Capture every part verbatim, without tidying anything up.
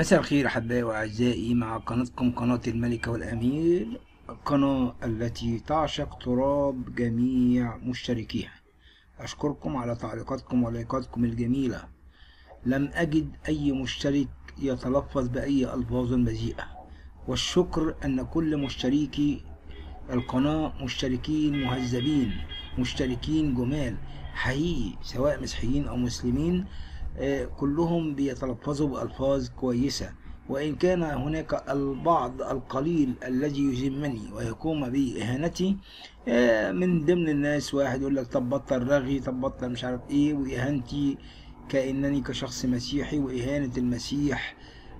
مساء الخير أحبائي وأعزائي، مع قناتكم قناة الملك والأمير، القناة التي تعشق تراب جميع مشتركيها. أشكركم على تعليقاتكم ولايكاتكم الجميلة. لم أجد أي مشترك يتلفظ بأي ألفاظ بذيئة، والشكر أن كل مشتركي القناة مشتركين مهذبين، مشتركين جمال حقيقي، سواء مسيحيين أو مسلمين. آه، كلهم بيتلفظوا بألفاظ كويسة، وإن كان هناك البعض القليل الذي يذمني ويقوم بإهانتي. آه، من ضمن الناس واحد يقول لك طب بطل رغي، طب بطل مش عارف ايه، وإهانتي كأنني كشخص مسيحي، وإهانة المسيح.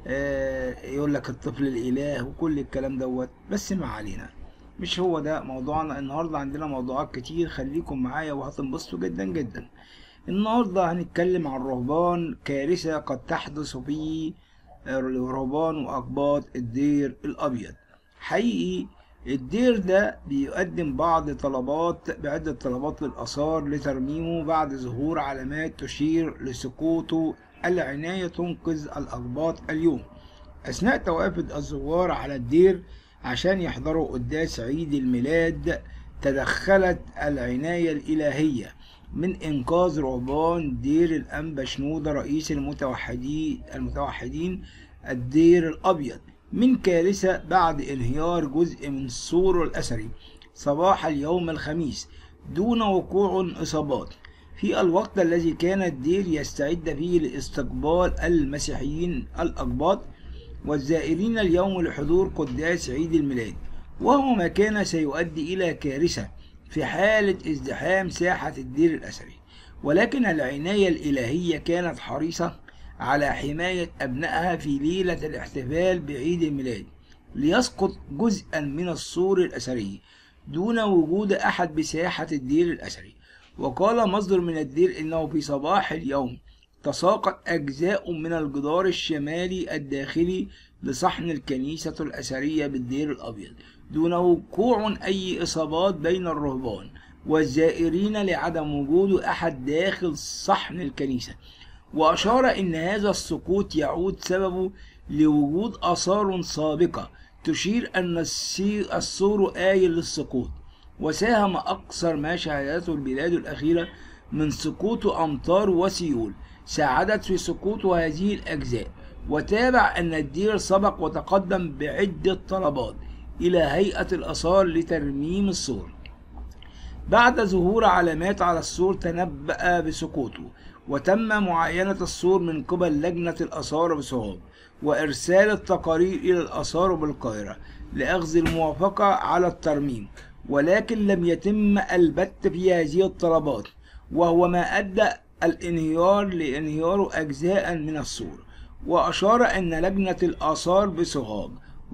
آه، يقول لك الطفل الإله وكل الكلام دوت. بس ما علينا، مش هو ده موضوعنا النهارده. عندنا موضوعات كتير، خليكم معايا وهتنبسطوا جدا جدا. النهارده هنتكلم عن رهبان، كارثة قد تحدث في رهبان وأقباط الدير الأبيض. حقيقي الدير ده بيقدم بعض طلبات بعدة طلبات للآثار لترميمه بعد ظهور علامات تشير لسقوطه. العناية تنقذ الأقباط. اليوم أثناء توافد الزوار على الدير عشان يحضروا قداس عيد الميلاد، تدخلت العناية الإلهية من إنقاذ رهبان دير الأنبا شنودة رئيس المتوحدين المتوحدين الدير الأبيض من كارثة بعد انهيار جزء من السور الأثري صباح اليوم الخميس دون وقوع إصابات، في الوقت الذي كان الدير يستعد فيه لاستقبال المسيحيين الأقباط والزائرين اليوم لحضور قداس عيد الميلاد، وهو ما كان سيؤدي إلى كارثة في حالة ازدحام ساحة الدير الأثري. ولكن العناية الإلهية كانت حريصة على حماية أبنائها في ليلة الاحتفال بعيد الميلاد، ليسقط جزءا من السور الأثري دون وجود أحد بساحة الدير الأثري. وقال مصدر من الدير إنه في صباح اليوم تساقط أجزاء من الجدار الشمالي الداخلي لصحن الكنيسة الأثرية بالدير الأبيض دون وقوع أي إصابات بين الرهبان والزائرين لعدم وجود أحد داخل صحن الكنيسة. وأشار إن هذا السقوط يعود سببه لوجود آثار سابقة تشير أن السور آيل للسقوط، وساهم أكثر ما شهدته البلاد الأخيرة من سقوط أمطار وسيول ساعدت في سقوط هذه الأجزاء. وتابع أن الدير سبق وتقدم بعدة طلبات إلى هيئة الآثار لترميم السور. بعد ظهور علامات على السور تنبأ بسقوطه، وتم معاينة السور من قبل لجنة الآثار بصواب، وإرسال التقارير إلى الآثار بالقاهرة لأخذ الموافقة على الترميم، ولكن لم يتم البت في هذه الطلبات، وهو ما أدى الانهيار لانهيار أجزاء من السور. وأشار أن لجنة الآثار بصهاج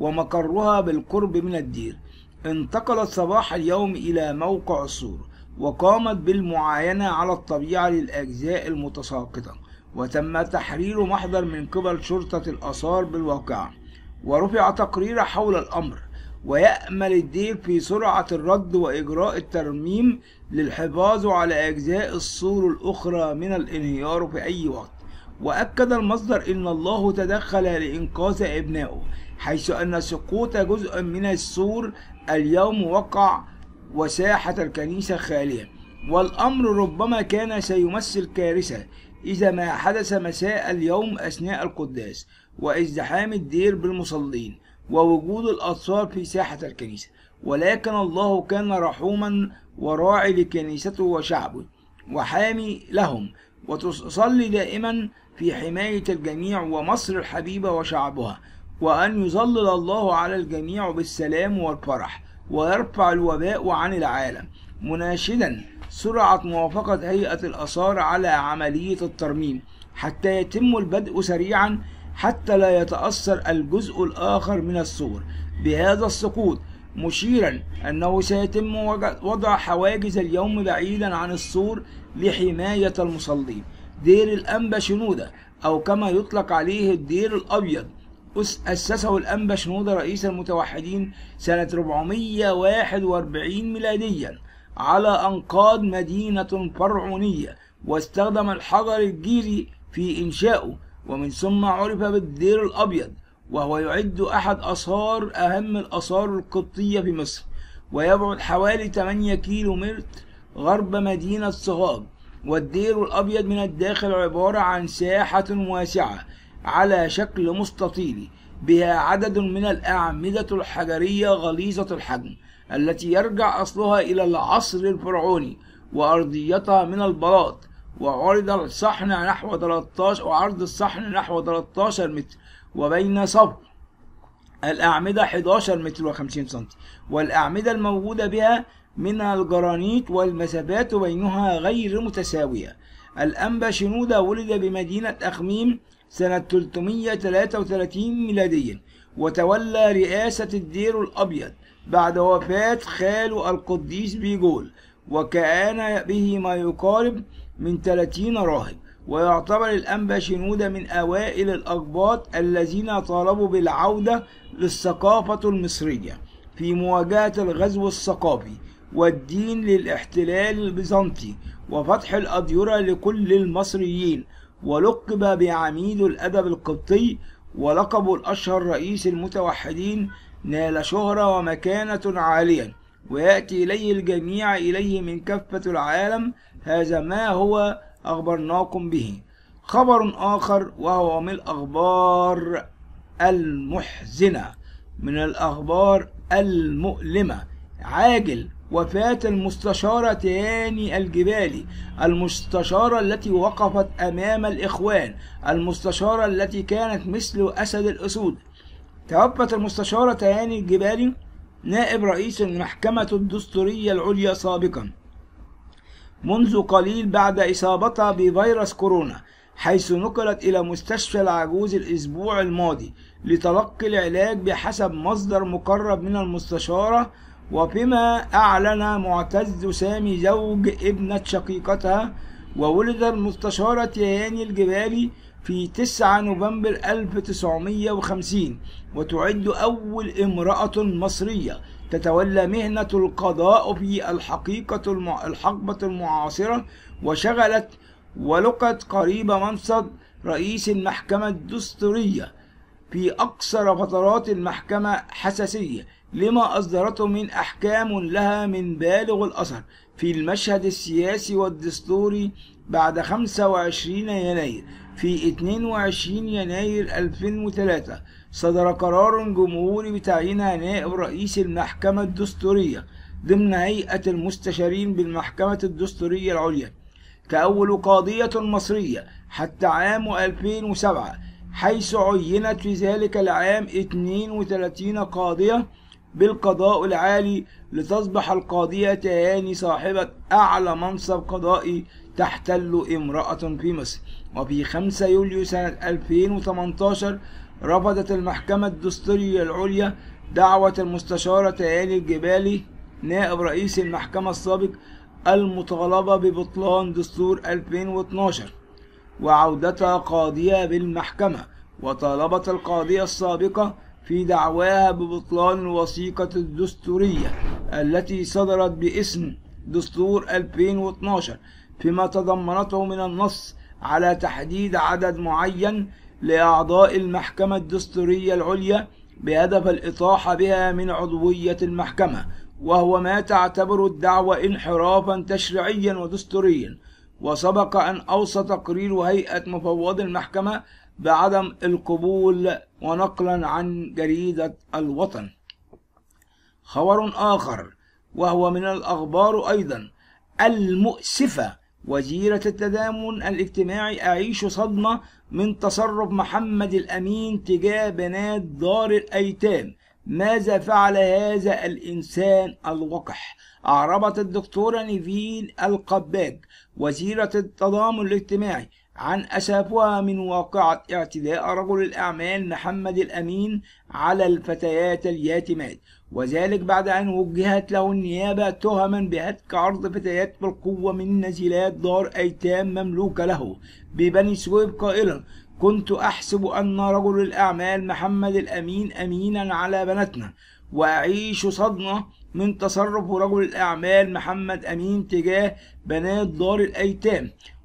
ومقرها بالقرب من الدير انتقلت صباح اليوم إلى موقع السور، وقامت بالمعاينة على الطبيعة للأجزاء المتساقطة، وتم تحرير محضر من قبل شرطة الآثار بالواقعة، ورفع تقرير حول الأمر. ويأمل الدير في سرعة الرد وإجراء الترميم للحفاظ على أجزاء السور الأخرى من الانهيار في أي وقت. وأكد المصدر إن الله تدخل لإنقاذ أبنائه، حيث أن سقوط جزء من السور اليوم وقع وساحة الكنيسة خالية، والأمر ربما كان سيمثل كارثة إذا ما حدث مساء اليوم أثناء القداس وازدحام الدير بالمصلين ووجود الأطفال في ساحة الكنيسة. ولكن الله كان رحوما وراعي لكنيسته وشعبه وحامي لهم، وتصلي دائما في حماية الجميع ومصر الحبيبة وشعبها، وأن يظلل الله على الجميع بالسلام والفرح ويرفع الوباء عن العالم، مناشدا سرعة موافقة هيئة الآثار على عملية الترميم حتى يتم البدء سريعا، حتى لا يتأثر الجزء الآخر من السور بهذا السقوط، مشيرا أنه سيتم وضع حواجز اليوم بعيدا عن السور لحماية المصلين. دير الأنبا شنودة، أو كما يطلق عليه الدير الأبيض، أسسه الأنبا شنودة رئيس المتوحدين سنة أربعمائة وواحد وأربعين ميلاديا على أنقاض مدينة فرعونية، واستخدم الحجر الجيري في إنشائه، ومن ثم عرف بالدير الأبيض، وهو يعد أحد آثار أهم الآثار القبطية في مصر، ويبعد حوالي ثمانية كيلو متر غرب مدينة سوهاج. والدير الأبيض من الداخل عبارة عن ساحة واسعة على شكل مستطيل بها عدد من الأعمدة الحجرية غليظة الحجم التي يرجع أصلها إلى العصر الفرعوني، وأرضيتها من البلاط، وعرض الصحن نحو ثلاثة عشر وعرض الصحن نحو ثلاثة عشر متر، وبين صف الأعمدة أحد عشر متر وخمسين سنتي، والأعمدة الموجودة بها من الجرانيت، والمسافات بينها غير متساوية. الأنبا شنودة ولد بمدينة أخميم سنة ثلاثمائة وثلاثة وثلاثين ميلاديا، وتولى رئاسة الدير الأبيض بعد وفاة خاله القديس بيجول، وكان به ما يقارب من ثلاثين راهب. ويعتبر الأنبا شنودة من أوائل الأقباط الذين طالبوا بالعودة للثقافة المصرية في مواجهة الغزو الثقافي والدين للاحتلال البيزنطي وفتح الأديرة لكل المصريين، ولقب بعميد الأدب القبطي، ولقبه الأشهر رئيس المتوحدين. نال شهرة ومكانة عالية، ويأتي إليه الجميع إليه من كافة العالم. هذا ما هو أخبرناكم به. خبر آخر وهو من الأخبار المحزنة، من الأخبار المؤلمة، عاجل وفاة المستشارة تهاني الجبالي، المستشارة التي وقفت أمام الإخوان، المستشارة التي كانت مثل أسد الأسود. توفت المستشارة تهاني الجبالي نائب رئيس المحكمة الدستورية العليا سابقا منذ قليل بعد إصابتها بفيروس كورونا، حيث نقلت إلى مستشفى العجوز الأسبوع الماضي لتلقي العلاج بحسب مصدر مقرب من المستشارة. وفيما أعلن معتز سامي زوج ابنة شقيقتها. وولد المستشارة تهاني الجبالي في تسعة نوفمبر ألف وتسعمائة وخمسين، وتعد أول امرأة مصرية تتولى مهنة القضاء في الحقيقة المع... الحقبة المعاصرة، وشغلت ولقت قريب منصب رئيس المحكمة الدستورية في أقصر فترات المحكمة حساسية لما أصدرته من أحكام لها من بالغ الأثر في المشهد السياسي والدستوري. بعد خمسة وعشرين يناير في اثنين وعشرين يناير ألفين وثلاثة صدر قرار جمهوري بتعيينها نائب رئيس المحكمة الدستورية ضمن هيئة المستشارين بالمحكمة الدستورية العليا كأول قاضية مصرية حتى عام ألفين وسبعة، حيث عينت في ذلك العام اثنين وثلاثين قاضية بالقضاء العالي، لتصبح القاضية تهاني صاحبة أعلى منصب قضائي تحتل امرأة في مصر. وفي خمسة يوليو سنة ألفين وثمانية عشر رفضت المحكمة الدستورية العليا دعوة المستشارة تهاني الجبالي نائب رئيس المحكمة السابق المطالبة ببطلان دستور ألفين واثني عشر وعودتها قاضية بالمحكمة. وطالبت القاضية السابقة في دعواها ببطلان الوثيقة الدستورية التي صدرت باسم دستور ألفين واثني عشر فيما تضمنته من النص على تحديد عدد معين لأعضاء المحكمة الدستورية العليا بهدف الإطاحة بها من عضوية المحكمة، وهو ما تعتبر الدعوة انحرافا تشريعيا ودستوريا. وسبق أن أوصى تقرير هيئة مفوضي المحكمة بعدم القبول، ونقلا عن جريدة الوطن. خبر آخر وهو من الأخبار أيضا المؤسفة، وزيرة التضامن الاجتماعي أعيش صدمة من تصرف محمد الأمين تجاه بنات دار الأيتام. ماذا فعل هذا الإنسان الوقح؟ أعربت الدكتورة نيفين القباج وزيرة التضامن الاجتماعي عن أسفها من واقعة اعتداء رجل الأعمال محمد الأمين على الفتيات اليتيمات، وذلك بعد أن وجهت له النيابة تهما بهتك عرض فتيات بالقوة من نزيلات دار أيتام مملوكة له ببني سويف، قائلا: كنت أحسب أن رجل الأعمال محمد الأمين أمينا على بناتنا، وأعيش صدمة من تصرف رجل الأعمال محمد أمين تجاه بنات دار الأيتام.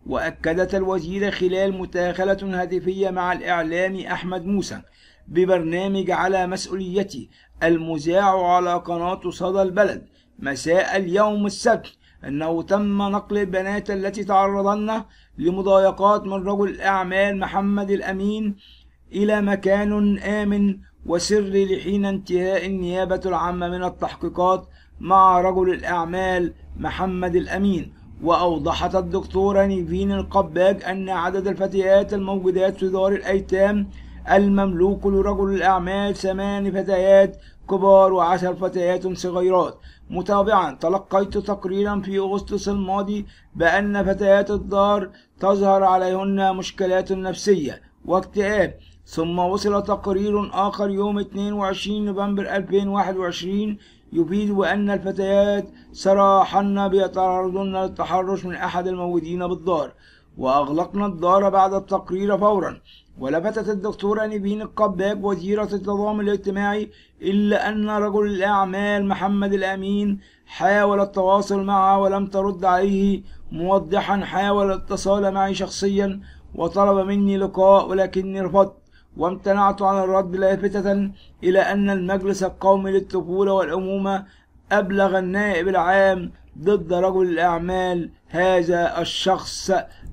وأكدت الوزيرة خلال مداخلة هاتفية مع الإعلامي أحمد موسى ببرنامج على مسؤوليتي المذاع على قناة صدى البلد مساء اليوم السبت أنه تم نقل البنات التي تعرضن لمضايقات من رجل الأعمال محمد الأمين إلى مكان آمن وسري لحين انتهاء النيابة العامة من التحقيقات مع رجل الأعمال محمد الأمين. وأوضحت الدكتورة نيفين القباج أن عدد الفتيات الموجودات في دار الأيتام المملوك لرجل الأعمال ثمان فتيات كبار وعشر فتيات صغيرات. متابعا، تلقيت تقريرا في أغسطس الماضي بأن فتيات الدار تظهر عليهن مشكلات نفسية واكتئاب، ثم وصل تقرير آخر يوم اثنين وعشرين نوفمبر ألفين وواحد وعشرين يفيد بأن الفتيات صراحن بيتعرضن للتحرش من أحد الموجودين بالدار، وأغلقنا الدار بعد التقرير فورا. ولفتت الدكتورة نيفين القباج وزيرة التضامن الاجتماعي إلا أن رجل الأعمال محمد الأمين حاول التواصل معها ولم ترد عليه، موضحا: حاول الاتصال معي شخصيا وطلب مني لقاء ولكني رفضت وامتنعت عن الرد، لافتة إلى أن المجلس القومي للطفولة والأمومة أبلغ النائب العام ضد رجل الأعمال هذا الشخص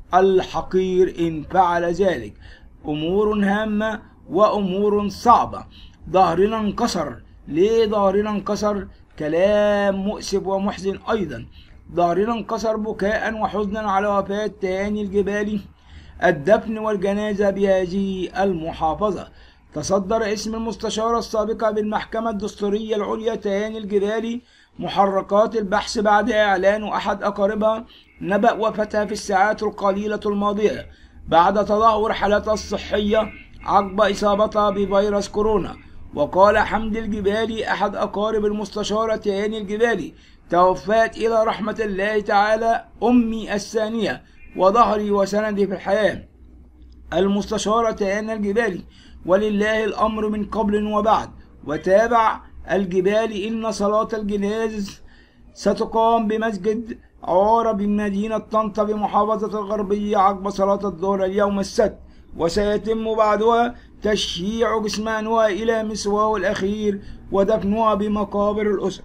الحقير إن فعل ذلك. أمور هامة وأمور صعبة. ظهرنا انكسر. ليه ظهرنا انكسر؟ كلام مؤسف ومحزن أيضا. ظهرنا انكسر بكاء وحزنا على وفاة تهاني الجبالي. الدفن والجنازة بهذه المحافظة. تصدر اسم المستشارة السابقة بالمحكمة الدستورية العليا تهاني الجبالي محركات البحث بعد إعلان أحد أقاربها نبأ وفاتها في الساعات القليلة الماضية بعد تدهور حالتها الصحية عقب إصابتها بفيروس كورونا. وقال حمد الجبالي أحد أقارب المستشارة تهاني الجبالي: توفت إلى رحمة الله تعالى أمي الثانية وظهري وسندي في الحياة، المستشارة تهاني الجبالي، ولله الأمر من قبل وبعد. وتابع الجبالي: إن صلاة الجناز ستقام بمسجد عوارة بمدينة طنطا بمحافظة الغربية عقب صلاة الظهر اليوم السبت، وسيتم بعدها تشييع جثمانها إلى مسواه الأخير ودفنها بمقابر الأسرة.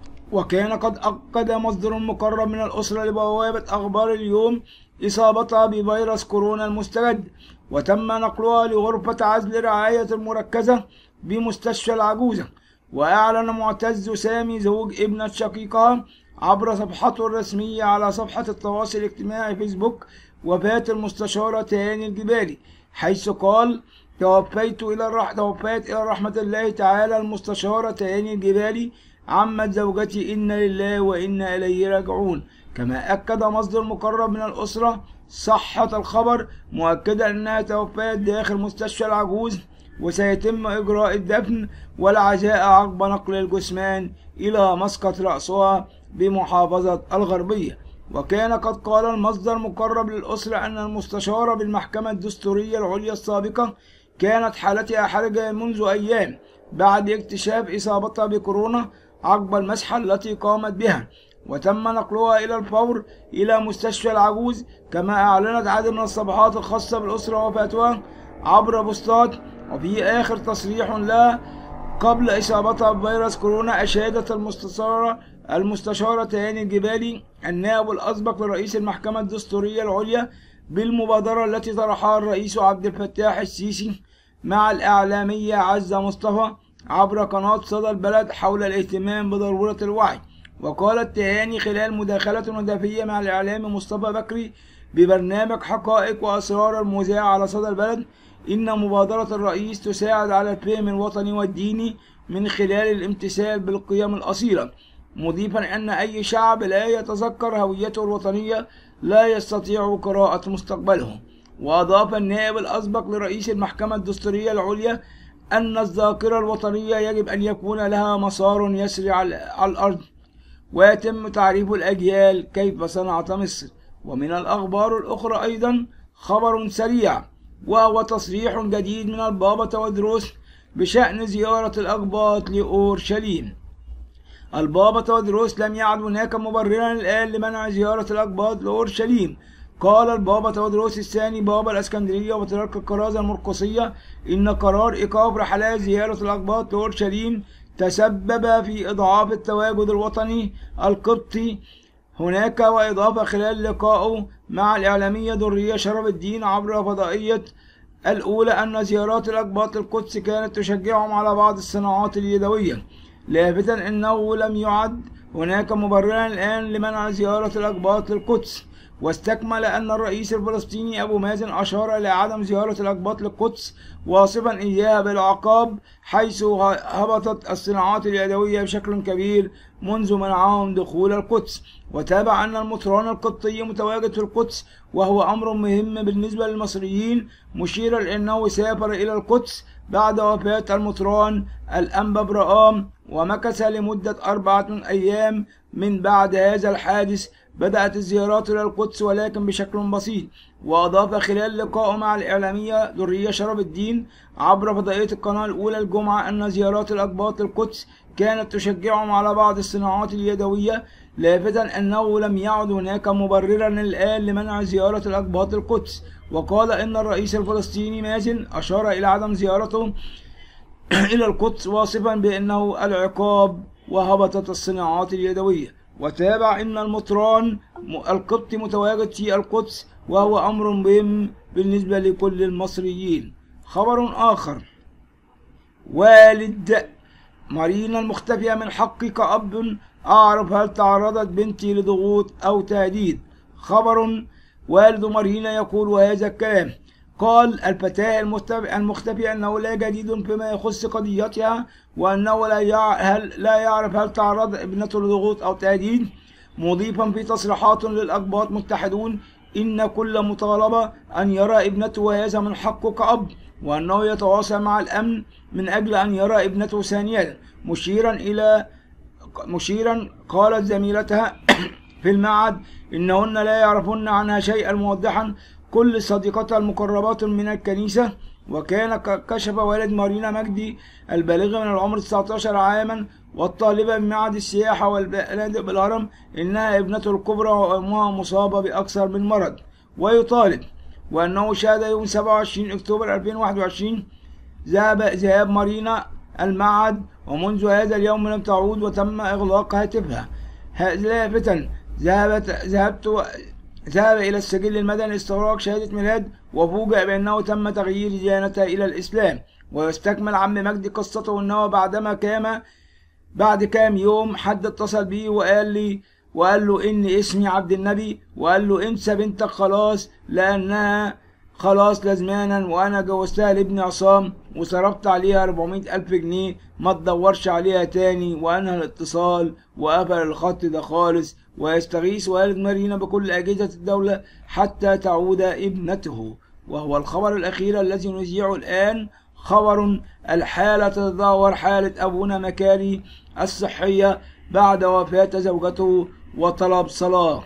وكان قد أكد مصدر مقرب من الأسرة لبوابة أخبار اليوم إصابتها بفيروس كورونا المستجد، وتم نقلها لغرفة عزل رعاية المركزة بمستشفى العجوزة. وأعلن معتز سامي زوج ابنة شقيقها عبر صفحته الرسمية على صفحة التواصل الاجتماعي فيسبوك وفاة المستشارة تهاني الجبالي، حيث قال: توفيت إلى الرح... توفيت إلى رحمة الله تعالى المستشارة تهاني الجبالي عمت زوجتي، إنا لله وإنا إليه راجعون. كما أكد مصدر مقرب من الأسرة صحة الخبر، مؤكدا أنها توفيت داخل مستشفى العجوز، وسيتم إجراء الدفن والعزاء عقب نقل الجثمان إلى مسقط رأسها بمحافظة الغربية. وكان قد قال المصدر مقرب للأسرة أن المستشارة بالمحكمة الدستورية العليا السابقة كانت حالتها حرجة منذ أيام بعد اكتشاف إصابتها بكورونا عقب المسحة التي قامت بها، وتم نقلها إلى الفور إلى مستشفى العجوز. كما أعلنت عدد من الصفحات الخاصة بالأسرة وفاتها عبر بوستات. وفي آخر تصريح لها قبل إصابتها بفيروس كورونا أشادت المستشارة المستشارة تهاني الجبالي النائب الأسبق لرئيس المحكمة الدستورية العليا بالمبادرة التي طرحها الرئيس عبد الفتاح السيسي مع الإعلامية عزة مصطفى عبر قناة صدى البلد حول الاهتمام بضرورة الوعي. وقالت تهاني خلال مداخلة هاتفية مع الإعلامي مصطفى بكري ببرنامج حقائق وأسرار المذاع على صدى البلد: إن مبادرة الرئيس تساعد على الفهم الوطني والديني من خلال الامتثال بالقيم الأصيلة، مضيفا أن أي شعب لا يتذكر هويته الوطنية لا يستطيع قراءة مستقبله. وأضاف النائب الأسبق لرئيس المحكمة الدستورية العليا أن الذاكرة الوطنية يجب أن يكون لها مسار يسري على الأرض ويتم تعريف الأجيال كيف صنعت مصر. ومن الأخبار الأخرى أيضا خبر سريع، وهو تصريح جديد من البابا تودروس بشأن زيارة الأقباط لأورشليم. البابا تودروس لم يعد هناك مبررا الآن لمنع زيارة الأقباط لأورشليم، قال البابا تودروس الثاني بابا الإسكندرية وبطريرك الكرازة المرقسية إن قرار إيقاف رحلات زيارة الأقباط لأورشليم تسبب في إضعاف التواجد الوطني القبطي هناك، وإضافة خلال لقائه مع الإعلامية درية شرف الدين عبر فضائية الأولى أن زيارات الأقباط للقدس كانت تشجعهم على بعض الصناعات اليدوية، لافتا أنه لم يعد هناك مبررا الآن لمنع زيارة الأقباط للقدس. واستكمل أن الرئيس الفلسطيني أبو مازن أشار إلى عدم زيارة الأقباط للقدس واصفا إياها بالعقاب، حيث هبطت الصناعات اليدوية بشكل كبير منذ منعهم دخول القدس. وتابع أن المطران القبطي متواجد في القدس وهو أمر مهم بالنسبة للمصريين، مشيرا لأنه سافر إلى القدس بعد وفاة المطران الأنبا برام ومكث لمدة أربعة أيام. من بعد هذا الحادث بدأت الزيارات إلى القدس ولكن بشكل بسيط. وأضاف خلال لقائه مع الإعلامية درية شرف الدين عبر فضائية القناة الأولى الجمعة أن زيارات الأقباط للقدس كانت تشجعهم على بعض الصناعات اليدوية، لافتا أنه لم يعد هناك مبررا الآن لمنع زيارة الأقباط للقدس. وقال إن الرئيس الفلسطيني مازن أشار إلى عدم زيارته إلى القدس واصفا بأنه العقاب وهبطت الصناعات اليدوية. وتابع إن المطران القبطي متواجد في القدس وهو أمر مهم بالنسبة لكل المصريين. خبر آخر: والد مارينا المختفية من حقي كأب أعرف هل تعرضت بنتي لضغوط أو تهديد. خبر: والد مارينا يقول وهذا الكلام. قال الفتاة المختفية أنه لا جديد فيما يخص قضيتها، وأنه لا يعرف هل تعرض ابنته لضغوط أو تهديد، مضيفا في تصريحات للأقباط متحدون إن كل مطالبة أن يرى ابنته وهذا من حقه كأب، وأنه يتواصل مع الأمن من أجل أن يرى ابنته ثانيا، مشيرا إلى مشيرا قالت زميلتها في المعهد إنهن لا يعرفن عنها شيئا، موضحا كل صديقتها المقربات من الكنيسة. وكان كشف والد مارينا مجدي البالغ من العمر تسعة عشر عاما والطالبة بمعهد السياحة والفنادق بالهرم إنها ابنته الكبرى وأمها مصابة بأكثر من مرض، ويطالب وأنه شهد يوم سبعة وعشرين أكتوبر ألفين وواحد وعشرين ذهب ذهاب مارينا المعهد، ومنذ هذا اليوم لم تعود وتم إغلاق هاتفها. لافتا ذهبت ذهبت ذهب إلى السجل المدني لاستغراق شهادة ميلاد وفوجئ بأنه تم تغيير ديانتها إلى الإسلام. ويستكمل عم مجدي قصته أنه بعدما كام بعد كام يوم حد اتصل بيه وقال لي وقال له إن اسمي عبد النبي، وقال له انسى بنتك خلاص لأنها خلاص لازمانا، وأنا جوزتها لابني عصام وصرفت عليها أربعمائة ألف جنيه، ما تدورش عليها تاني، وأنهى الاتصال وقفل الخط ده خالص. ويستغيث والد مارينا بكل أجهزة الدولة حتى تعود ابنته. وهو الخبر الأخير الذي نذيعه الآن، خبر الحالة تتدهور حالة أبونا مكاري الصحية بعد وفاة زوجته وطلب صلاة.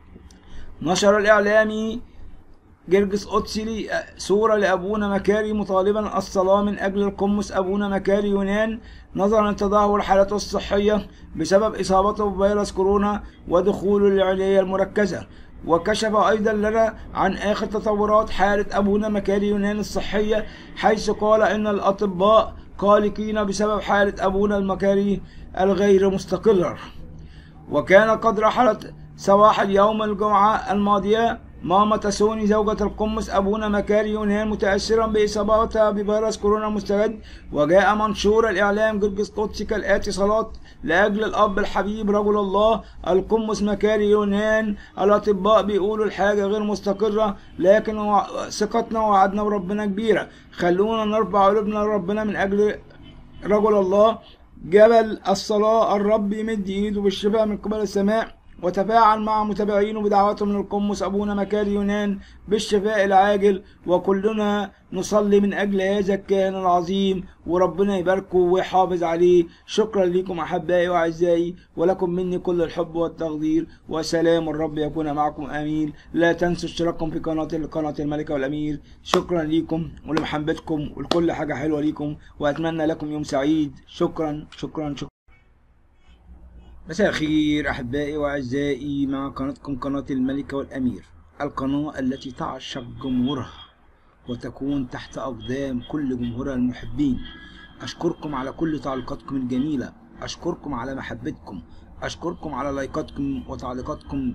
نشر الإعلامي جرجس قدسي صورة لأبونا مكاري مطالبا الصلاة من أجل القمص أبونا مكاري يونان نظرا لتدهور حالته الصحية بسبب إصابته بفيروس كورونا ودخوله للعناية المركزة. وكشف أيضا لنا عن آخر تطورات حالة أبونا مكاري يونان الصحية، حيث قال إن الأطباء قلقين بسبب حالة أبونا المكاري الغير مستقرة. وكان قد رحلت صباح اليوم الجمعة الماضية ماما تسوني زوجة القمص أبونا مكاري يونان متأثرا بإصابتها بفيروس كورونا مستجد. وجاء منشور الإعلام جرجس قدسي كالآتي: صلاة لأجل الأب الحبيب رجل الله القمص مكاري يونان. الأطباء بيقولوا الحاجة غير مستقرة، لكن ثقتنا ووعدنا بربنا كبيرة. خلونا نرفع قلوبنا لربنا من أجل رجل الله. جبل الصلاة الرب يمد إيده بالشفاء من قبل السماء، وتفاعل مع متابعينه بدعوتهم للقمص أبونا مكاري يونان بالشفاء العاجل. وكلنا نصلي من أجل هذا الكاهن العظيم، وربنا يباركه ويحافظ عليه. شكرا لكم أحبائي وأعزائي، ولكم مني كل الحب والتقدير، وسلام الرب يكون معكم آمين. لا تنسوا اشتراككم في قناة قناة الملكة والأمير. شكرا لكم ولمحبتكم ولكل حاجة حلوة لكم، وأتمنى لكم يوم سعيد. شكرا شكرا شكرا. مساء الخير أحبائي وأعزائي، مع قناتكم قناة الملكة والأمير. القناة التي تعشق جمهورها وتكون تحت أقدام كل جمهورها المحبين. أشكركم على كل تعليقاتكم الجميلة، أشكركم على محبتكم، أشكركم على لايكاتكم وتعليقاتكم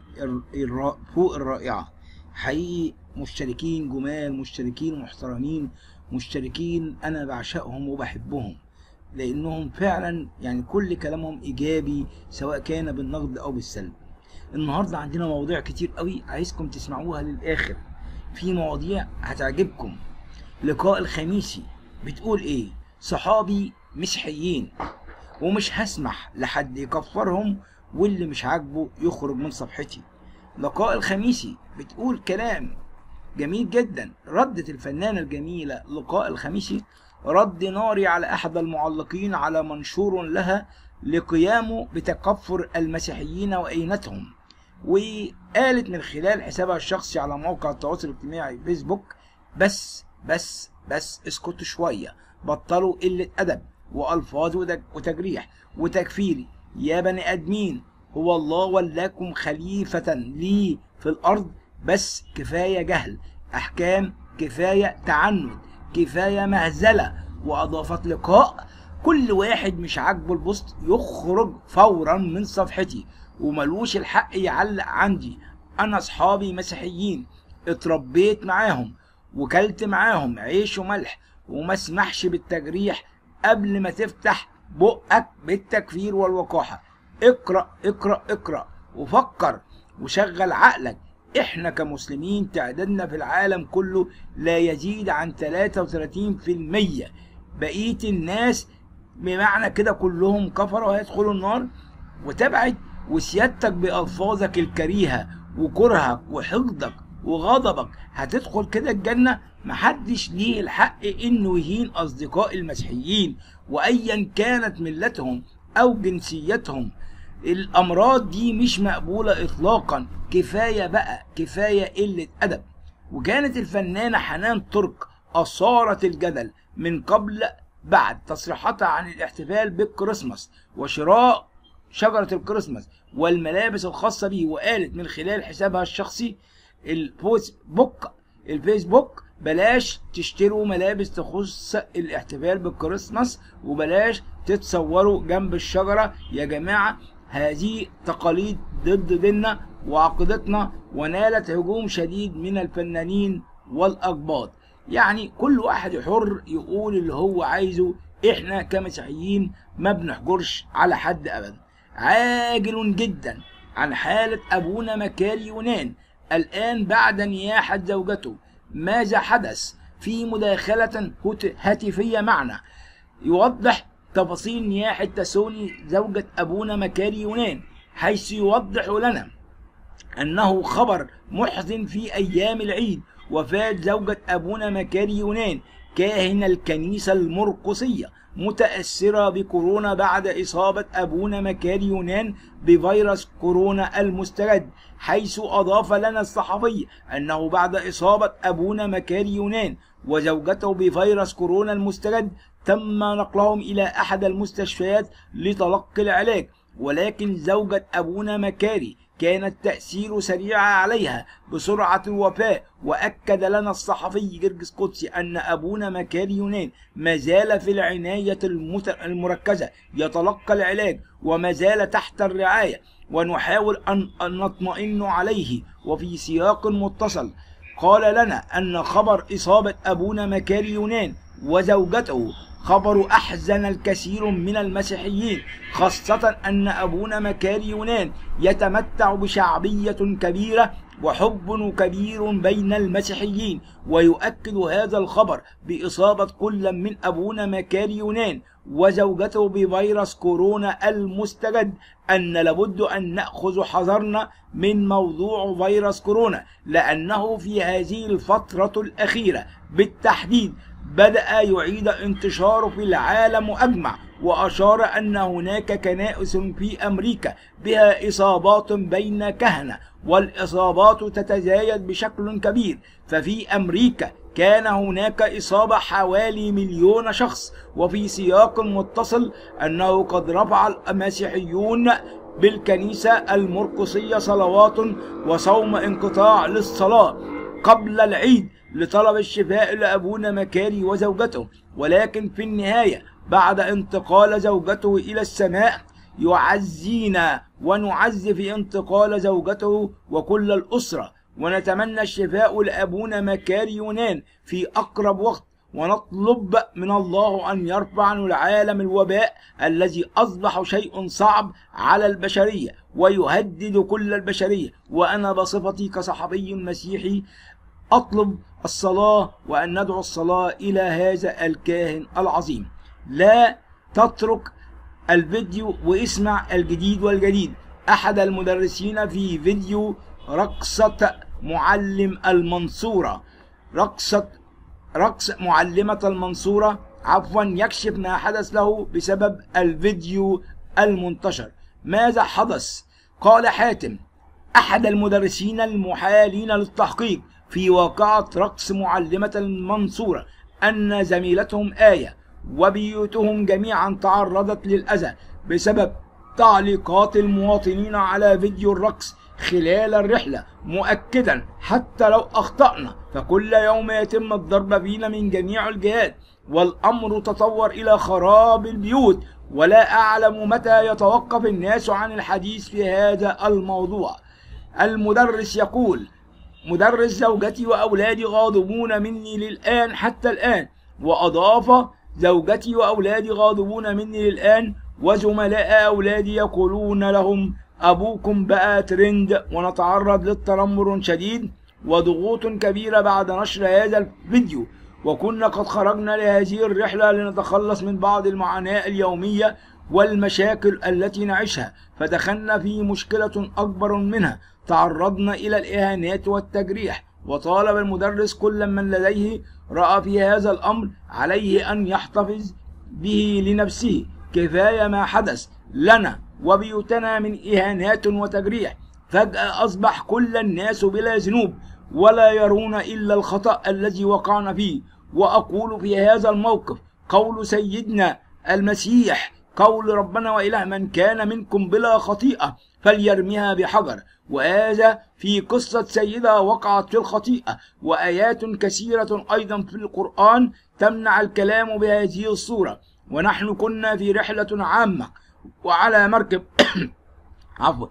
فوق الرائعة. حقيقي مشتركين جمال، مشتركين محترمين، مشتركين أنا بعشقهم وبحبهم، لأنهم فعلا يعني كل كلامهم إيجابي سواء كان بالنقد أو بالسلب. النهاردة عندنا مواضيع كتير قوي عايزكم تسمعوها للآخر، في مواضيع هتعجبكم. لقاء الخميسي بتقول ايه؟ صحابي مسيحيين ومش هسمح لحد يكفرهم، واللي مش عاجبه يخرج من صفحتي. لقاء الخميسي بتقول كلام جميل جدا. ردت الفنانة الجميلة لقاء الخميسي رد ناري على احد المعلقين على منشور لها لقيامه بتكفر المسيحيين وإينتهم، وقالت من خلال حسابها الشخصي على موقع التواصل الاجتماعي فيسبوك: بس بس بس اسكتوا شوية، بطلوا قلة أدب وألفاظ وتجريح وتكفيري يا بني آدمين. هو الله ولاكم خليفة لي في الأرض؟ بس كفاية جهل، أحكام كفاية تعنت، كفاية مهزلة. وأضافت لقاء: كل واحد مش عاجبه البوست يخرج فورا من صفحتي وملوش الحق يعلق عندي. انا اصحابي مسيحيين اتربيت معاهم وكلت معاهم عيش وملح، وما اسمحش بالتجريح قبل ما تفتح بقك بالتكفير والوقاحة. اقرأ اقرأ اقرأ وفكر وشغل عقلك. احنا كمسلمين تعدادنا في العالم كله لا يزيد عن ثلاثة وثلاثين في المية، بقية الناس بمعنى كده كلهم كفروا هيدخلوا النار. وتبعد وسيادتك بألفاظك الكريهة وكرهك وحقدك وغضبك هتدخل كده الجنة. محدش ليه الحق انه يهين اصدقاء المسيحيين وايا كانت ملتهم او جنسيتهم. الامراض دي مش مقبولة اطلاقا. كفاية بقى، كفاية قلة ادب. وكانت الفنانة حنان ترك اثارت الجدل من قبل بعد تصريحاتها عن الاحتفال بالكريسماس وشراء شجرة الكريسماس والملابس الخاصة به، وقالت من خلال حسابها الشخصي الفيسبوك الفيسبوك بلاش تشتروا ملابس تخص الاحتفال بالكريسماس، وبلاش تتصوروا جنب الشجرة يا جماعة. هذه تقاليد ضد ديننا وعقيدتنا، ونالت هجوم شديد من الفنانين والأقباط. يعني كل واحد حر يقول اللي هو عايزه، احنا كمسيحيين ما بنحجرش على حد ابدا. عاجل جدا عن حالة ابونا مكاري يونان الان بعد نياحة زوجته. ماذا حدث في مداخلة هاتفية معنا يوضح تفاصيل نياحة تسوني زوجة ابونا مكاري يونان، حيث يوضح لنا انه خبر محزن في ايام العيد وفاة زوجة أبونا مكاري يونان كاهن الكنيسة المرقسية متأثرة بكورونا بعد إصابة أبونا مكاري يونان بفيروس كورونا المستجد، حيث أضاف لنا الصحفي أنه بعد إصابة أبونا مكاري يونان وزوجته بفيروس كورونا المستجد تم نقلهم إلى أحد المستشفيات لتلقي العلاج، ولكن زوجة أبونا مكاري كان التأثير سريع عليها بسرعة الوفاة. وأكد لنا الصحفي جرجس قدسي أن أبونا مكاري يونان ما زال في العناية المركزة يتلقى العلاج وما زال تحت الرعاية، ونحاول أن نطمئن عليه. وفي سياق متصل قال لنا أن خبر إصابة أبونا مكاري يونان وزوجته خبر أحزن الكثير من المسيحيين، خاصة أن أبونا مكاري يونان يتمتع بشعبية كبيرة وحب كبير بين المسيحيين. ويؤكد هذا الخبر بإصابة كل من أبونا مكاري يونان وزوجته بفيروس كورونا المستجد أن لابد أن نأخذ حذرنا من موضوع فيروس كورونا، لأنه في هذه الفترة الأخيرة بالتحديد بدأ يعيد انتشاره في العالم أجمع. وأشار أن هناك كنائس في أمريكا بها إصابات بين كهنة، والإصابات تتزايد بشكل كبير. ففي أمريكا كان هناك إصابة حوالي مليون شخص. وفي سياق متصل أنه قد رفع المسيحيون بالكنيسة المرقسية صلوات وصوم انقطاع للصلاة قبل العيد لطلب الشفاء لأبونا مكاري وزوجته، ولكن في النهاية بعد انتقال زوجته إلى السماء يعزينا ونعزي في انتقال زوجته وكل الأسرة، ونتمنى الشفاء لأبونا مكاري يونان في أقرب وقت، ونطلب من الله أن يرفع عن العالم الوباء الذي أصبح شيء صعب على البشرية ويهدد كل البشرية. وأنا بصفتي كصحفي مسيحي أطلب الصلاة وأن ندعو الصلاة إلى هذا الكاهن العظيم. لا تترك الفيديو واسمع الجديد والجديد. أحد المدرسين في فيديو رقصة معلم المنصورة رقصة رقص معلمة المنصورة عفوا يكشف ما حدث له بسبب الفيديو المنتشر. ماذا حدث؟ قال حاتم أحد المدرسين المحالين للتحقيق في واقعة رقص معلمة المنصورة أن زميلتهم آية وبيوتهم جميعا تعرضت للأذى بسبب تعليقات المواطنين على فيديو الرقص خلال الرحلة، مؤكدا حتى لو أخطأنا فكل يوم يتم الضرب فينا من جميع الجهات، والأمر تطور إلى خراب البيوت، ولا أعلم متى يتوقف الناس عن الحديث في هذا الموضوع. المدرس يقول مدرس زوجتي وأولادي غاضبون مني للآن حتى الآن، وأضاف زوجتي وأولادي غاضبون مني للآن، وزملاء أولادي يقولون لهم أبوكم بقى ترند، ونتعرض للتنمر شديد وضغوط كبيرة بعد نشر هذا الفيديو، وكنا قد خرجنا لهذه الرحلة لنتخلص من بعض المعاناة اليومية والمشاكل التي نعيشها، فدخلنا في مشكلة أكبر منها، تعرضنا إلى الإهانات والتجريح. وطالب المدرس كل من لديه رأى في هذا الأمر عليه أن يحتفظ به لنفسه. كفاية ما حدث لنا وبيوتنا من إهانات وتجريح. فجأة أصبح كل الناس بلا ذنوب ولا يرون إلا الخطأ الذي وقعنا فيه. وأقول في هذا الموقف قول سيدنا المسيح، قول ربنا وإله من كان منكم بلا خطيئة فليرميها بحجر، وهذا في قصة سيدة وقعت في الخطيئة، وآيات كثيرة أيضا في القرآن تمنع الكلام بهذه الصورة. ونحن كنا في رحلة عامة وعلى مركب عفوا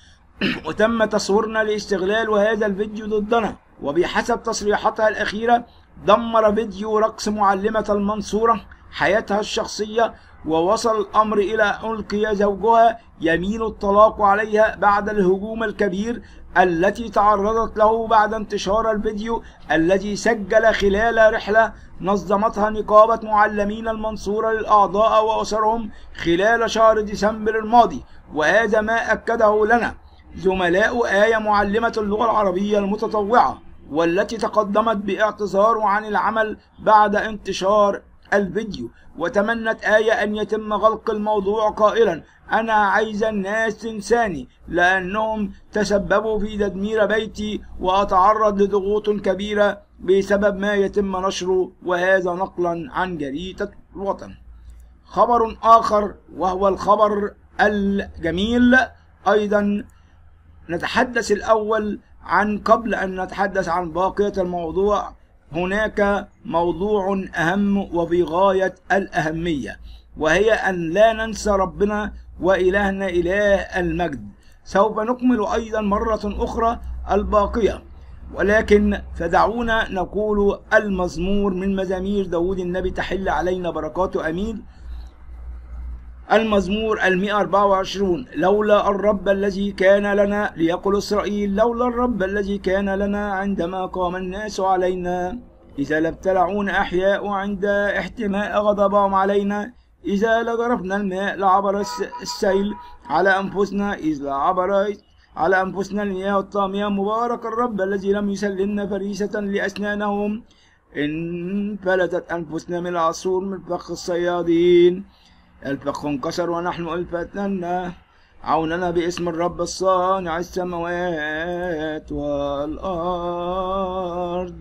وتم تصويرنا لاستغلال هذا الفيديو ضدنا، وبحسب تصريحاتها الأخيرة دمر فيديو رقص معلمة المنصورة حياتها الشخصية، ووصل الأمر إلى أن ألقي زوجها يمين الطلاق عليها بعد الهجوم الكبير التي تعرضت له بعد انتشار الفيديو الذي سجل خلال رحلة نظمتها نقابة معلمين المنصورة للأعضاء وأسرهم خلال شهر ديسمبر الماضي. وهذا ما أكده لنا زملاء آية معلمة اللغة العربية المتطوعة، والتي تقدمت باعتذار عن العمل بعد انتشار الفيديو. وتمنت آية أن يتم غلق الموضوع قائلا أنا عايزة الناس تنساني لأنهم تسببوا في تدمير بيتي وأتعرض لضغوط كبيرة بسبب ما يتم نشره، وهذا نقلا عن جريدة الوطن. خبر آخر وهو الخبر الجميل أيضا نتحدث الأول عن قبل أن نتحدث عن باقية الموضوع هناك موضوع أهم وفي غاية الأهمية، وهي أن لا ننسى ربنا وإلهنا إله المجد. سوف نكمل أيضا مرة أخرى الباقية، ولكن فدعونا نقول المزمور من مزامير داود النبي تحل علينا بركاته أمين. المزمور المئة وأربعة وعشرون لولا الرب الذي كان لنا، ليقل إسرائيل لولا الرب الذي كان لنا عندما قام الناس علينا، إذا لابتلعون أحياء عند احتماء غضبهم علينا، إذا لجرفنا الماء لعبر السيل على أنفسنا، إذ لعبر على أنفسنا المياه الطامية. مبارك الرب الذي لم يسلمنا فريسة لأسنانهم، إن فلتت أنفسنا من العصور من فخ الصيادين. الفخ انكسر ونحن الفتنا، عوننا باسم الرب الصانع السماوات والأرض.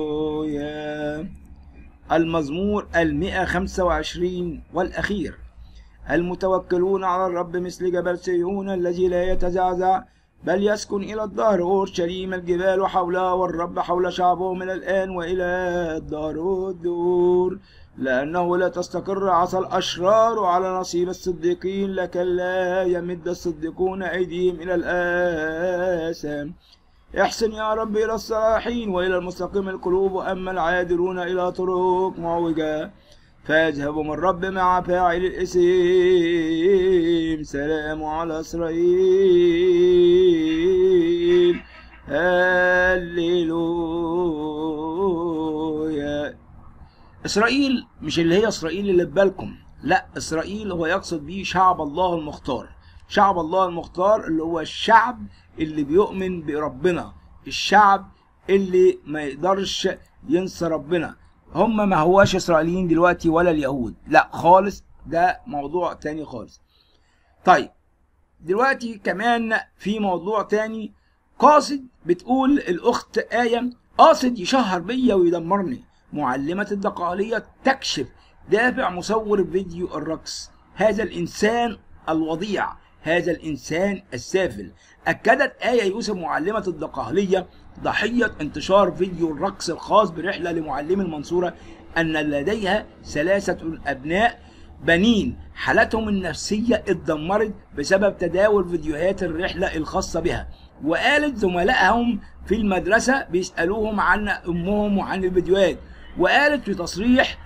هللويا. المزمور المئة وخمسة وعشرين والأخير المتوكلون على الرب مثل جبل صهيون الذي لا يتزعزع بل يسكن إلى الدهر. أورشليم الجبال حولها والرب حول شعبه من الآن وإلى الدهر الدور. لأنه لا تستقر عصا الأشرار على نصيب الصديقين، لكن لا يمد الصديقون أيديهم إلى الآثام. احسن يا رب إلى الصالحين وإلى المستقيم القلوب، أما العادلون إلى طرق معوجة فيذهبهم الرب مع فاعل الإثم. سلام على إسرائيل. هللويا. إسرائيل مش اللي هي إسرائيل اللي في بالكم، لا، إسرائيل هو يقصد بيه شعب الله المختار. شعب الله المختار اللي هو الشعب اللي بيؤمن بربنا، الشعب اللي ما يقدرش ينسى ربنا. هم ما هواش إسرائيليين دلوقتي ولا اليهود، لا خالص، ده موضوع تاني خالص. طيب دلوقتي كمان في موضوع تاني. قاصد بتقول الأخت آية، قاصد يشهر بيا ويدمرني. معلمة الدقهلية تكشف دافع مصور فيديو الرقص. هذا الإنسان الوضيع، هذا الإنسان السافل. أكدت آية يوسف معلمة الدقهلية ضحية انتشار فيديو الرقص الخاص برحلة لمعلم المنصورة أن لديها ثلاثة أبناء بنين حالتهم النفسية اتدمرت بسبب تداول فيديوهات الرحلة الخاصة بها. وقالت زملائهم في المدرسة بيسألوهم عن أمهم وعن الفيديوهات. وقالت في تصريح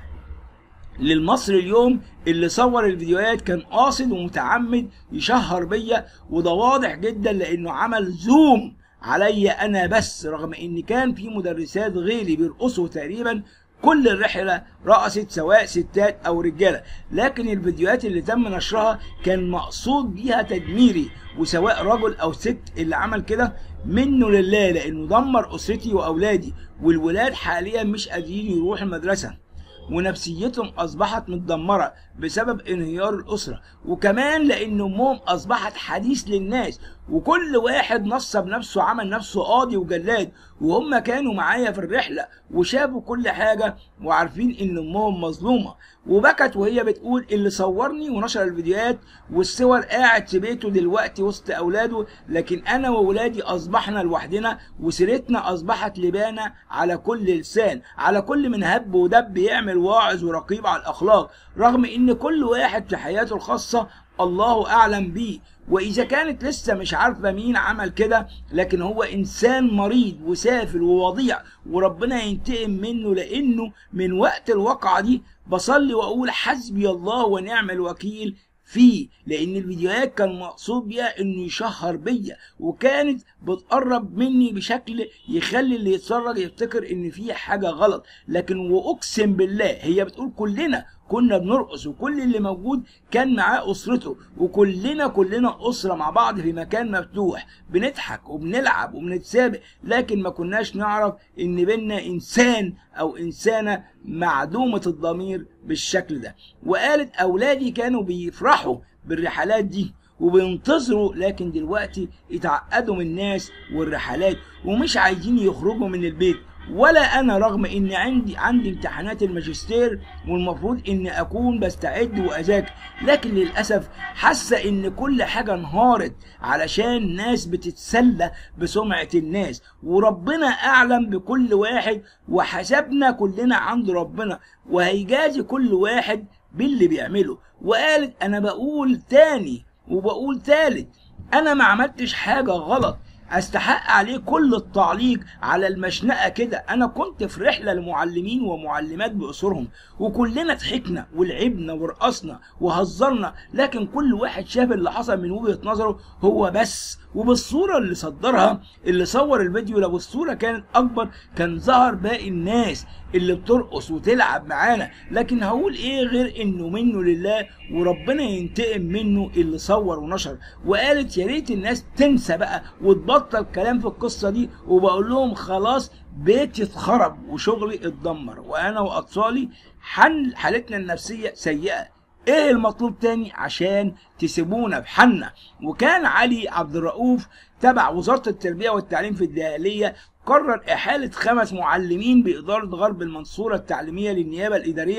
للمصري اليوم اللي صور الفيديوهات كان قاصد ومتعمد يشهر بيا، وده واضح جدا لأنه عمل زوم عليا أنا بس، رغم إن كان في مدرسات غيري بيرقصوا تقريبا كل الرحلة رقصت سواء ستات أو رجالة، لكن الفيديوهات اللي تم نشرها كان مقصود بيها تدميري، وسواء رجل أو ست اللي عمل كده منه لله، لأنه دمر أسرتي وأولادي. والولاد حاليا مش قادرين يروحوا المدرسة ونفسيتهم أصبحت متدمرة بسبب انهيار الأسرة، وكمان لأن أمهم أصبحت حديث للناس، وكل واحد نصب نفسه عمل نفسه قاضي وجلاد. وهم كانوا معايا في الرحلة وشافوا كل حاجة وعارفين إن أمهم مظلومة. وبكت وهي بتقول اللي صورني ونشر الفيديوهات والصور قاعد في بيته دلوقتي وسط أولاده، لكن أنا وولادي أصبحنا لوحدنا، وسيرتنا أصبحت لبانة على كل لسان، على كل من هب ودب يعمل واعظ ورقيب على الأخلاق، رغم إن كل واحد في حياته الخاصة الله أعلم بيه. وإذا كانت لسه مش عارفة مين عمل كده، لكن هو إنسان مريض وسافل ووضيع، وربنا ينتقم منه، لأنه من وقت الواقعة دي بصلي وأقول حسبي الله ونعم الوكيل فيه، لأن الفيديوهات كان مقصود بيها إنه يشهر بيا، وكانت بتقرب مني بشكل يخلي اللي يتفرج يفتكر إن في حاجة غلط. لكن وأقسم بالله هي بتقول كلنا كنا بنرقص، وكل اللي موجود كان معاه أسرته، وكلنا كلنا أسرة مع بعض في مكان مفتوح بنضحك وبنلعب وبنتسابق، لكن ما كناش نعرف إن بينا إنسان أو إنسانة معدومة الضمير بالشكل ده. وقالت أولادي كانوا بيفرحوا بالرحلات دي وبينتظروا، لكن دلوقتي اتعقدوا من الناس والرحلات ومش عايزين يخرجوا من البيت. ولا انا، رغم ان عندي عندي امتحانات الماجستير والمفروض اني اكون بستعد واذاكر، لكن للاسف حاسه ان كل حاجه انهارت علشان ناس بتتسلى بسمعه الناس، وربنا اعلم بكل واحد، وحسبنا كلنا عند ربنا وهيجازي كل واحد باللي بيعمله. وقالت انا بقول تاني وبقول تالت، انا ما عملتش حاجه غلط استحق عليه كل التعليق على المشنقه كده. انا كنت في رحله لمعلمين ومعلمات باسرهم، وكلنا ضحكنا ولعبنا ورقصنا وهزرنا، لكن كل واحد شاف اللي حصل من وجهه نظره هو بس. وبالصوره اللي صدرها اللي صور الفيديو، لو الصوره كانت اكبر كان ظهر باقي الناس اللي بترقص وتلعب معانا. لكن هقول ايه غير انه منه لله وربنا ينتقم منه اللي صور ونشر. وقالت يا ريت الناس تنسى بقى وتبطل كلام في القصه دي، وبقول لهم خلاص بيتي اتخرب وشغلي اتدمر وانا واطفالي حن حالتنا النفسيه سيئه. ايه المطلوب تاني عشان تسيبونا بحالنا؟ وكان علي عبد الرؤوف تبع وزاره التربيه والتعليم في الدقهليه قرر احاله خمس معلمين باداره غرب المنصوره التعليميه للنيابه الاداريه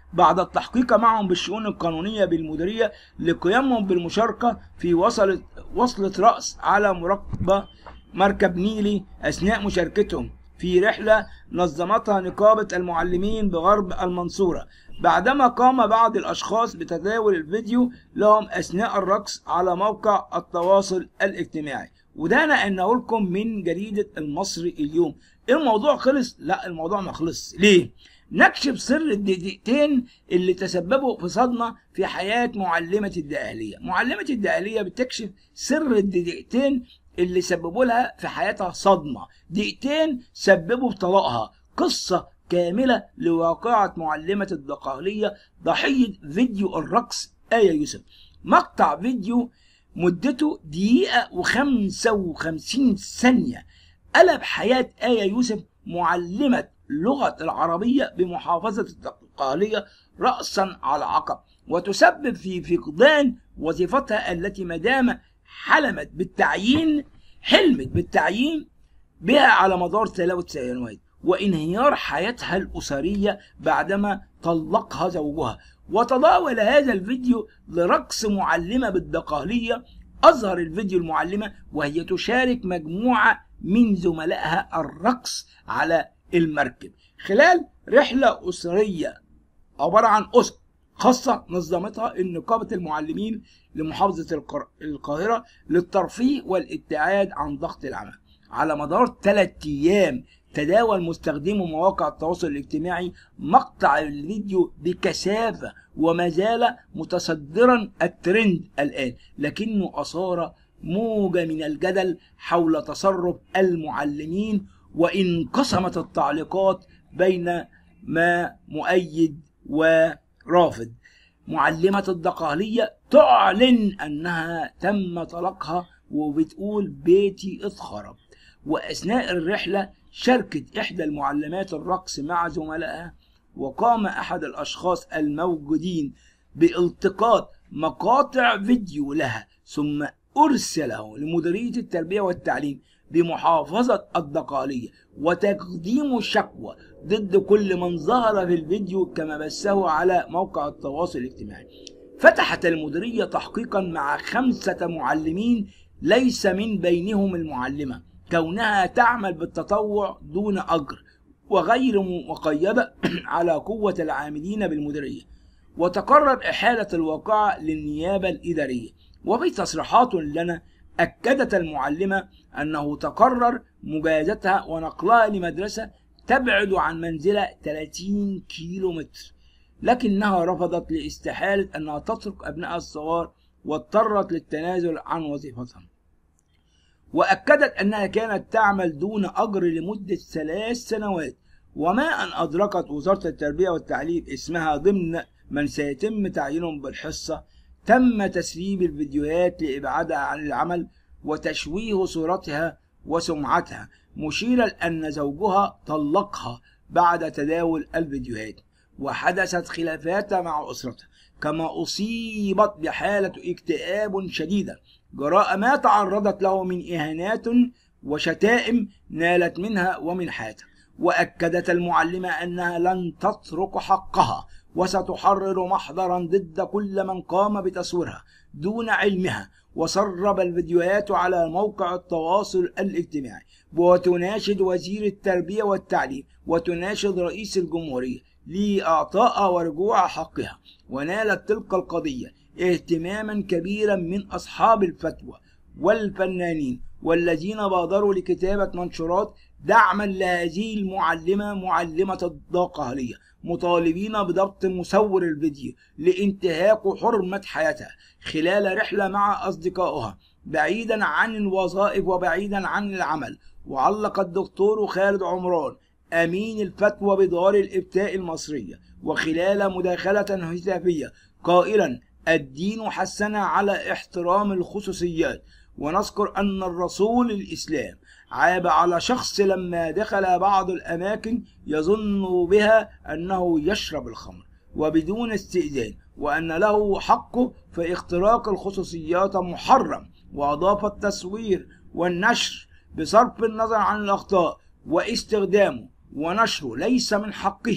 بعد التحقيق معهم بالشؤون القانونية بالمديرية لقيامهم بالمشاركة في وصلة وصلة رأس على مراقبة مركب نيلي أثناء مشاركتهم في رحلة نظمتها نقابة المعلمين بغرب المنصورة، بعدما قام بعض الأشخاص بتداول الفيديو لهم أثناء الرقص على موقع التواصل الاجتماعي. وده أنا أنه لكم من جريدة المصري اليوم. الموضوع خلص؟ لا، الموضوع ما خلص. ليه؟ نكشف سر الدقيقتين اللي تسببوا في صدمة في حياة معلمة الدقهلية. معلمة الدقهلية بتكشف سر الدقيقتين اللي سببوا لها في حياتها صدمة، دقيقتين سببوا في طلاقها. قصة كاملة لواقعة معلمة الدقهلية ضحية فيديو الرقص آية يوسف. مقطع فيديو مدته دقيقة وخمسة وخمسين ثانية قلب حياة آية يوسف معلمة لغة العربية بمحافظة الدقهلية رأسا على عقب، وتسبب في فقدان وظيفتها التي مدام حلمت بالتعيين حلمت بالتعيين بها على مدار ثلاث سنوات، وانهيار حياتها الأسرية بعدما طلقها زوجها. وتداول هذا الفيديو لرقص معلمة بالدقهلية. أظهر الفيديو المعلمة وهي تشارك مجموعة من زملائها الرقص على المركب خلال رحلة أسرية عبارة عن أسر خاصة نظمتها نقابة المعلمين لمحافظة القاهرة للترفيه والابتعاد عن ضغط العمل. على مدار ثلاث أيام تداول مستخدمو مواقع التواصل الاجتماعي مقطع الفيديو بكثافة، وما زال متصدرا الترند الآن، لكنه أثار موجة من الجدل حول تصرف المعلمين، وانقسمت التعليقات بين ما مؤيد ورافض. معلمة الدقهلية تعلن أنها تم طلاقها وبتقول بيتي اتخرب. وأثناء الرحلة شاركت إحدى المعلمات الرقص مع زملائها، وقام أحد الأشخاص الموجودين بالتقاط مقاطع فيديو لها ثم أرسله لمديرية التربية والتعليم بمحافظة الدقهلية وتقديم شكوى ضد كل من ظهر في الفيديو كما بثه على موقع التواصل الاجتماعي. فتحت المديرية تحقيقا مع خمسة معلمين ليس من بينهم المعلمة، كونها تعمل بالتطوع دون أجر وغير مقيدة على قوة العاملين بالمديرية. وتقرر إحالة الواقعة للنيابة الإدارية. وفي تصريحات لنا أكدت المعلمة أنه تقرر مجازاتها ونقلها لمدرسة تبعد عن منزلها ثلاثين كيلو متر، لكنها رفضت لاستحالة أنها تترك أبنائها الصغار واضطرت للتنازل عن وظيفتها. وأكدت أنها كانت تعمل دون أجر لمدة ثلاث سنوات، وما أن أدركت وزارة التربية والتعليم اسمها ضمن من سيتم تعيينهم بالحصة، تم تسريب الفيديوهات لإبعادها عن العمل وتشويه صورتها وسمعتها، مشيرا أن زوجها طلقها بعد تداول الفيديوهات. وحدثت خلافات مع أسرتها، كما أصيبت بحالة اكتئاب شديدة جراء ما تعرضت له من إهانات وشتائم نالت منها ومن حياتها. وأكدت المعلمة أنها لن تترك حقها وستحرر محضرا ضد كل من قام بتصويرها دون علمها. وسرب الفيديوهات على موقع التواصل الاجتماعي، وتناشد وزير التربية والتعليم وتناشد رئيس الجمهورية لإعطاء ورجوع حقها. ونالت تلك القضية اهتماما كبيرا من أصحاب الفتوى والفنانين والذين بادروا لكتابة منشورات دعما لهذه المعلمة معلمة الدقهلية، مطالبين بضبط مصور الفيديو لانتهاك حرمة حياتها خلال رحلة مع أصدقائها بعيدا عن الوظائف وبعيدا عن العمل. وعلق الدكتور خالد عمران أمين الفتوى بدار الإفتاء المصرية وخلال مداخلة هتافية قائلا: الدين حثنا على احترام الخصوصيات، ونذكر أن الرسول الإسلام عاب على شخص لما دخل بعض الأماكن يظن بها أنه يشرب الخمر وبدون استئذان، وأن له حقه في اختراق الخصوصيات محرم. وأضاف: التصوير والنشر بصرف النظر عن الأخطاء واستخدامه ونشره ليس من حقه،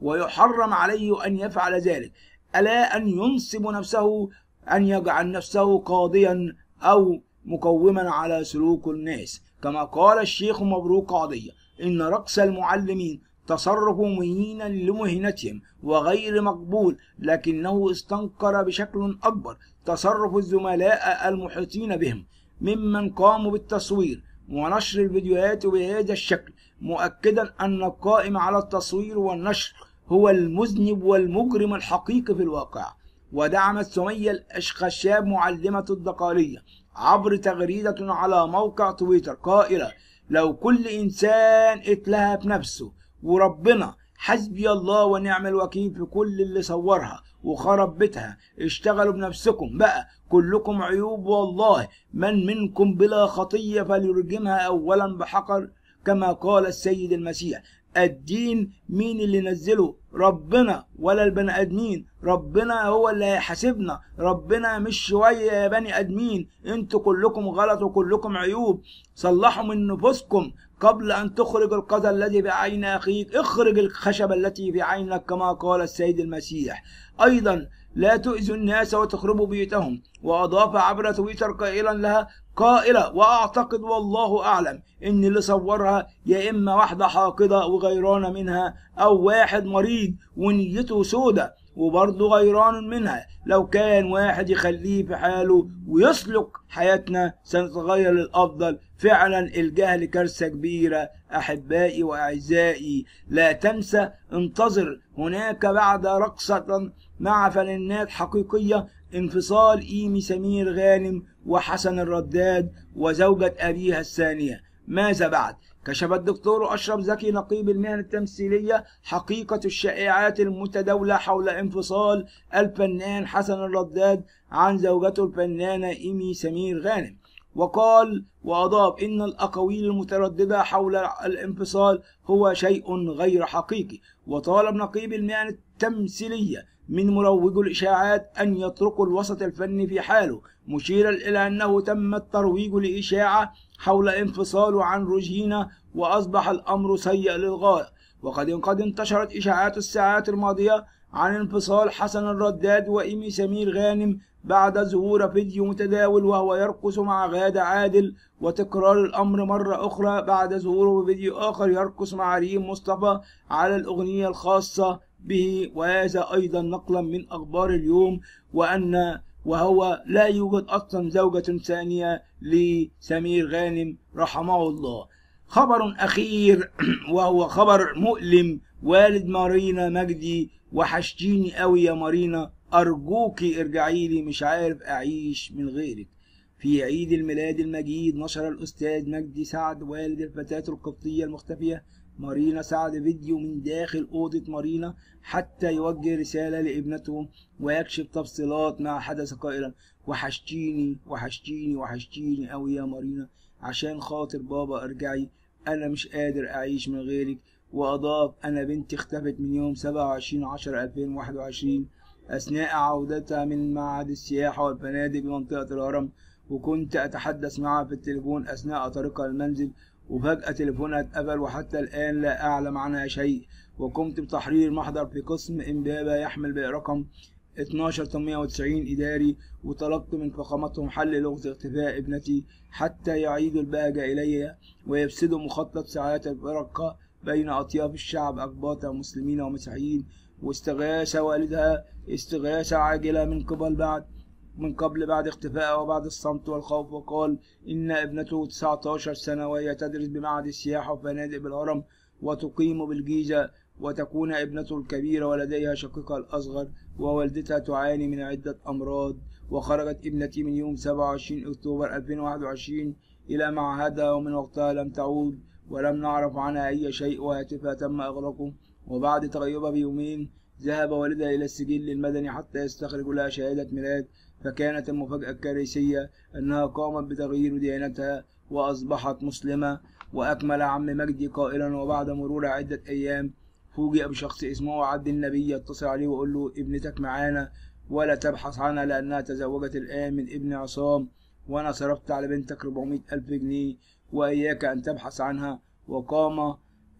ويحرم عليه أن يفعل ذلك، ألا أن ينصب نفسه، أن يجعل نفسه قاضيا أو مقوما على سلوك الناس. كما قال الشيخ مبروك قاضية: إن رقص المعلمين تصرف مهين لمهنتهم وغير مقبول، لكنه استنكر بشكل أكبر تصرف الزملاء المحيطين بهم ممن قاموا بالتصوير ونشر الفيديوهات بهذا الشكل، مؤكدا أن القائم على التصوير والنشر هو المذنب والمجرم الحقيقي في الواقع. ودعمت سمية الخشاب معلمة الدقالية عبر تغريدة على موقع تويتر قائلة: لو كل إنسان اتلهى نفسه وربنا حسبي الله ونعم الوكيل في كل اللي صورها وخرب بيتها، اشتغلوا بنفسكم بقى، كلكم عيوب والله، من منكم بلا خطية فليرجمها أولا بحقر، كما قال السيد المسيح. الدين مين اللي نزله؟ ربنا ولا البني ادمين، ربنا هو اللي هيحاسبنا، ربنا مش شويه يا بني ادمين، انتوا كلكم غلط وكلكم عيوب، صلحوا من نفوسكم قبل ان تخرج القذى الذي بعين اخيك، اخرج الخشبه التي في عينك كما قال السيد المسيح. ايضا لا تؤذوا الناس وتخربوا بيوتهم. واضاف عبر تويتر قائلا لها قائلة: واعتقد والله اعلم ان اللي صورها يا اما واحدة حاقدة وغيرانة منها، او واحد مريض ونيته سودة وبرضه غيران منها. لو كان واحد يخليه في حاله ويسلك حياتنا سنتغير للافضل. فعلا الجهل كارثة كبيرة. احبائي واعزائي، لا تنسى انتظر هناك بعد رقصة مع فنانات حقيقية انفصال إيمي سمير غانم وحسن الرداد وزوجة أبيها الثانية. ماذا بعد؟ كشف الدكتور أشرف زكي نقيب المهن التمثيلية حقيقة الشائعات المتداولة حول انفصال الفنان حسن الرداد عن زوجته الفنانة إيمي سمير غانم، وقال وأضاف إن الأقاويل المترددة حول الانفصال هو شيء غير حقيقي. وطالب نقيب المهن التمثيلية من مروجو الإشاعات أن يتركوا الوسط الفني في حاله، مشيرا إلى أنه تم الترويج لإشاعة حول انفصاله عن روجينا وأصبح الأمر سيء للغاية. وقد قد انتشرت إشاعات الساعات الماضية عن انفصال حسن الرداد وإيمي سمير غانم بعد ظهور فيديو متداول وهو يرقص مع غادة عادل، وتكرار الأمر مرة أخرى بعد ظهوره فيديو آخر يرقص مع ريم مصطفى على الأغنية الخاصة به، وهذا أيضا نقلا من أخبار اليوم، وأن وهو لا يوجد أصلا زوجة ثانية لسمير غانم رحمه الله. خبر أخير وهو خبر مؤلم: والد مارينا مجدي: وحشتيني قوي يا مارينا، أرجوكي ارجعي لي، مش عارف أعيش من غيرك. في عيد الميلاد المجيد نشر الأستاذ مجدي سعد والد الفتاة القبطية المختفية مارينا سعد فيديو من داخل أوضة مارينا حتى يوجه رسالة لابنته ويكشف تفصيلات ما حدث قائلا: وحشتيني وحشتيني وحشتيني قوي يا مارينا، عشان خاطر بابا ارجعي، أنا مش قادر أعيش من غيرك. وأضاف: أنا بنتي اختفت من يوم سبعة وعشرين عشرة ألفين وواحد وعشرين أثناء عودتها من معهد السياحة والفنادق بمنطقة الهرم، وكنت أتحدث معها في التليفون أثناء طريقها المنزل، وفجأة تليفونها اتقفل وحتى الآن لا أعلم عنها شيء. وقمت بتحرير محضر في قسم إمبابة يحمل برقم اتناشر تمنمية وتسعين إداري، وطلبت من فخامتهم حل لغز اختفاء ابنتي حتى يعيدوا البهجة إلي ويفسدوا مخطط ساعات الفرقة بين أطياف الشعب أقباط مسلمين ومسيحيين. واستغاث والدها استغاثة عاجلة من قبل بعد من قبل بعد اختفائها وبعد الصمت والخوف، وقال إن ابنته تسعة عشر سنة وهي تدرس بمعهد السياحة وفنادق بالهرم وتقيم بالجيزة، وتكون ابنته الكبيرة ولديها شقيقها الأصغر، ووالدتها تعاني من عدة أمراض. وخرجت ابنتي من يوم سبعة وعشرين أكتوبر ألفين وواحد وعشرين إلى معهدها، ومن وقتها لم تعود ولم نعرف عنها أي شيء، وهاتفها تم إغلاقه. وبعد تغيبها بيومين ذهب والدها إلى السجل المدني حتى يستخرجوا لها شهادة ميلاد، فكانت المفاجأة الكارثية أنها قامت بتغيير ديانتها وأصبحت مسلمة. وأكمل عم مجدي قائلا: وبعد مرور عدة أيام فوجئ بشخص اسمه عبد النبي يتصل عليه ويقول له: ابنتك معانا ولا تبحث عنها لأنها تزوجت الآن من ابن عصام، وأنا صرفت على بنتك أربعمائة ألف جنيه وإياك أن تبحث عنها. وقام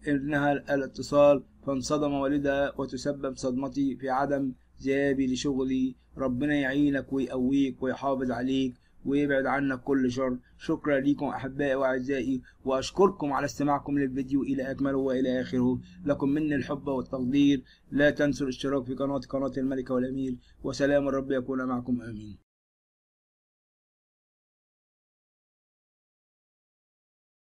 انها الاتصال فانصدم والدها وتسبب صدمتي في عدم ذهابي لشغلي. ربنا يعينك ويقويك ويحافظ عليك ويبعد عنك كل شر. شكرا لكم أحبائي وأعزائي، وأشكركم على استماعكم للفيديو إلى أكمله وإلى آخره. لكم مني الحب والتقدير. لا تنسوا الاشتراك في قناتي قناة الملكة والأمير، وسلام الرب يكون معكم. آمين.